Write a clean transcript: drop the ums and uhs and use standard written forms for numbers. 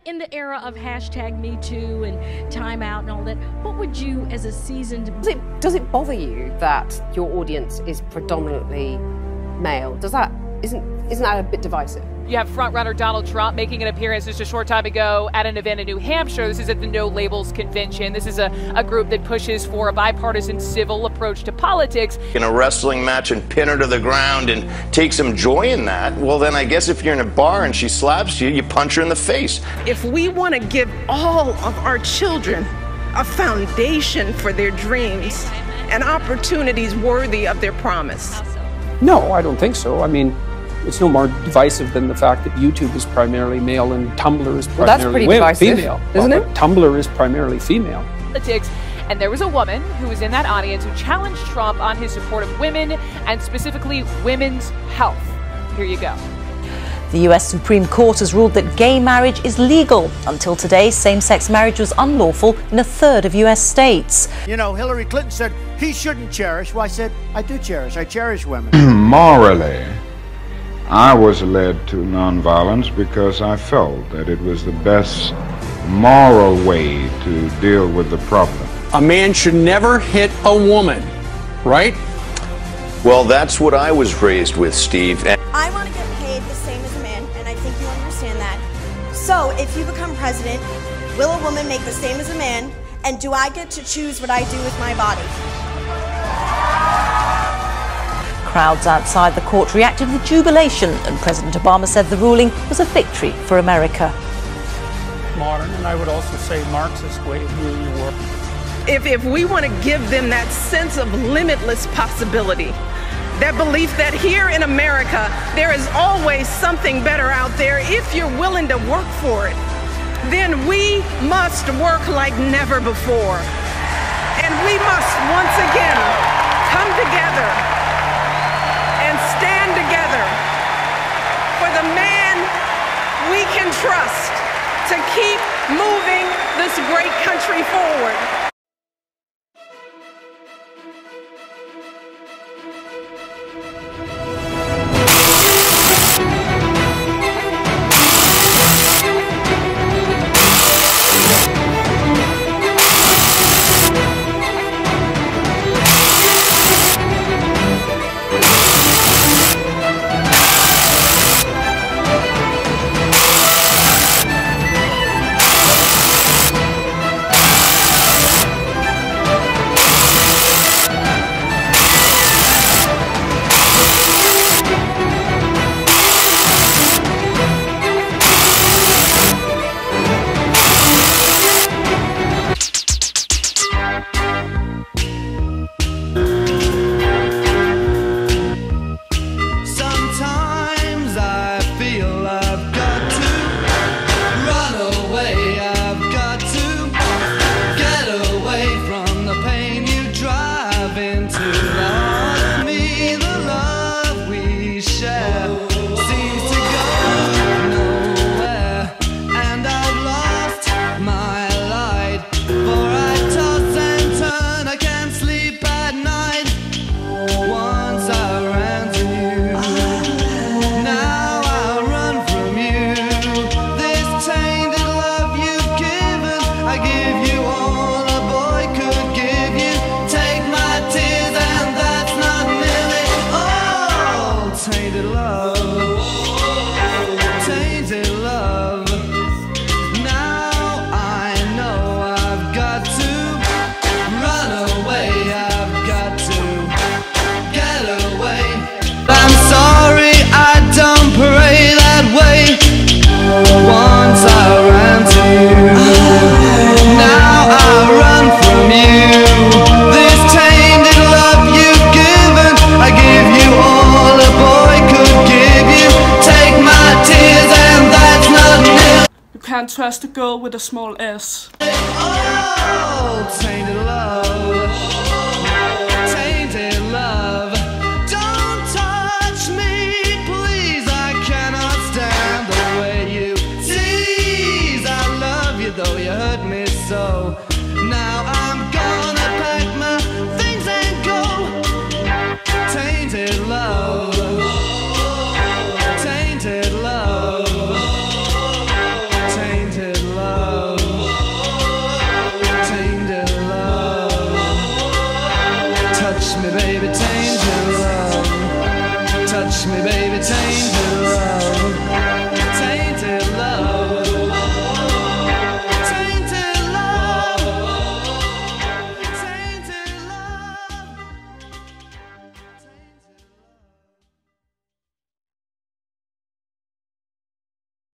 in the era of hashtag Me Too and Time Out and all that, what would you, as a seasoned... Does it bother you that your audience is predominantly male? Isn't that a bit divisive? You have frontrunner Donald Trump making an appearance just a short time ago at an event in New Hampshire. This is at the No Labels Convention. This is a group that pushes for a bipartisan civil approach to politics. In a wrestling match and pin her to the ground and take some joy in that, well then I guess if you're in a bar and she slaps you, you punch her in the face. If we want to give all of our children a foundation for their dreams and opportunities worthy of their promise. No, I don't think so. I mean, it's no more divisive than the fact that YouTube is primarily male and Tumblr is primarily female. Isn't it? Tumblr is primarily female. Politics. And there was a woman who was in that audience who challenged Trump on his support of women and specifically women's health. Here you go. The US Supreme Court has ruled that gay marriage is legal. Until today, same-sex marriage was unlawful in a third of US states. You know, Hillary Clinton said he shouldn't cherish. Well, I said, I do cherish. I cherish women. Morally, I was led to nonviolence because I felt that it was the best moral way to deal with the problem. A man should never hit a woman, right? Well, that's what I was raised with, Steve. I want to get paid the same as a man, and I think you understand that. So, if you become president, will a woman make the same as a man, and do I get to choose what I do with my body? Crowds outside the court reacted with jubilation, and President Obama said the ruling was a victory for America. Modern, and I would also say Marxist way of viewing your work. If we want to give them that sense of limitless possibility, that belief that here in America, there is always something better out there if you're willing to work for it, then we must work like never before. And we must once again come together and stand together for the man we can trust to keep moving this great country forward. Can't trust a girl with a small S. Oh, tainted love, tainted love. Don't touch me, please. I cannot stand the way you tease. I love you though you hurt me so. Now I'm gonna pack my things and go. Tainted love, tainted love. Tainted Touch me, baby, change your love. Touch me, baby, change your